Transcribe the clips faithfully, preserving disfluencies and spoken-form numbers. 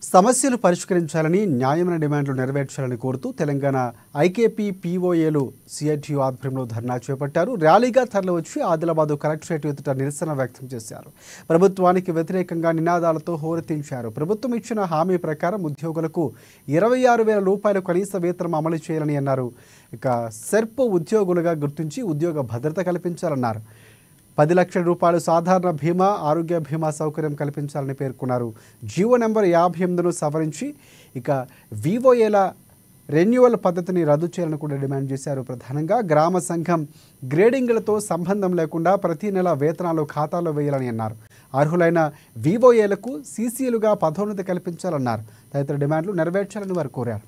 సమస్యలు పరిష్కరించాలని న్యాయమైన డిమాండ్లు నెరవేర్చాలని కోరుతూ తెలంగాణ ఐకేపీ పీఓఏలు సిఐటియు ఆధ్వర్యంలో ధర్నా చేపట్టారు. ర్యాలీగా తరలివచ్చి ఆదిలాబాద్ కలెక్టరేట్ ఎదుట నిరసన వ్యక్తం చేశారు. ప్రభుత్వానికి వ్యతిరేకంగా నినాదాలతో హోరెత్తించారు. ప్రభుత్వం ఇచ్చిన హామీ ప్రకారం ఉద్యోగులకు ఇరవై ఆరు వేల రూపాయల కనీస వేతనం అమలు చేయాలని అన్నారు. ఇక సెర్ప్ ఉద్యోగులుగా గుర్తించి ఉద్యోగ భద్రత కల్పించాలన్నారు. పది లక్షల రూపాయలు సాధారణ బీమా, ఆరోగ్య బీమా సౌకర్యం కల్పించాలని పేర్కొన్నారు. జీవో నెంబర్ యాభై ఎనిమిదిను సవరించి ఇక వివోఏల రెన్యువల్ పద్ధతిని రద్దు చేయాలని కూడా డిమాండ్ చేశారు. ప్రధానంగా గ్రామ సంఘం గ్రేడింగ్లతో సంబంధం లేకుండా ప్రతి నెల వేతనాలు ఖాతాలో వేయాలని అన్నారు. అర్హులైన వివోఏలకు సీసీలుగా పదోన్నతి కల్పించాలన్నారు. తదితర డిమాండ్లు నెరవేర్చాలని వారు కోరారు.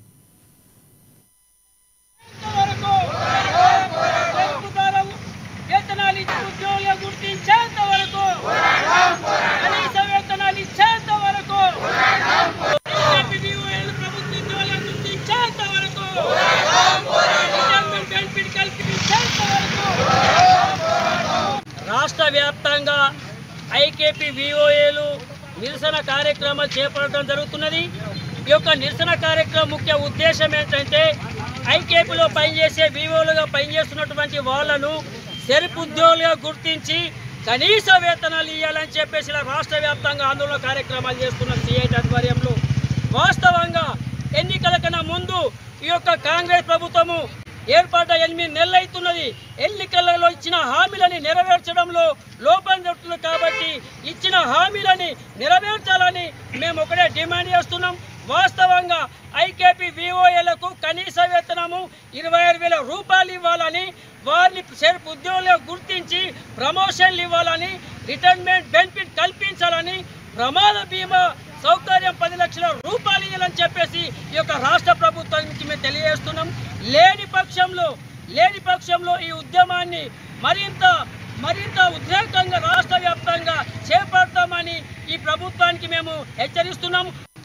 రాష్ట్ర వ్యాప్తంగా ఐకేపీ విఓఏలు నిరసన కార్యక్రమాలు చేపట్టడం జరుగుతున్నది. ఈ యొక్క నిరసన కార్యక్రమం ముఖ్య ఉద్దేశం ఏంటంటే ఐకేపీలో పనిచేసే విఓలుగా పనిచేస్తున్నటువంటి వాళ్లను సెర్ప్ ఉద్యోగులుగా గుర్తించి కనీస వేతనాలు ఇవ్వాలని చెప్పేసి రాష్ట్ర వ్యాప్తంగా ఆందోళన కార్యక్రమాలు చేస్తున్న సిఐటి ఆధ్వర్యంలో వాస్తవంగా ఎన్నికల కన్నా ముందు ఈ యొక్క కాంగ్రెస్ ప్రభుత్వము ఏర్పాటు ఎనిమిది నెలలు అవుతున్నది. ఎన్నికలలో ఇచ్చిన హామీలని నెరవేర్చడంలో లోపం జరుగుతుంది. కాబట్టి ఇచ్చిన హామీలని నెరవేర్చాలని మేము ఒకటే డిమాండ్ చేస్తున్నాం. వాస్తవంగా ఐకేపీ విఓఏలకు కనీస వేతనము ఇరవై ఆరు వేల రూపాయలు ఇవ్వాలని, వారిని సెర్ప్ ఉద్యోగులుగా గుర్తించి ప్రమోషన్లు ఇవ్వాలని, రిటైర్మెంట్ బెనిఫిట్ కల్పించాలని, ప్రమాద బీమా సౌకర్యం పది లక్షల రూపాయలు ఇవ్వాలని చెప్పేసి ఈ యొక్క రాష్ట్ర ప్రభుత్వానికి మేము తెలియజేస్తున్నాం. లేని పక్షంలో లేని పక్షంలో ఈ ఉద్యమాన్ని మరింత మరింత ఉద్రేకంగా రాష్ట్ర వ్యాప్తంగా చేపడతామని ఈ ప్రభుత్వానికి మేము హెచ్చరిస్తున్నాం.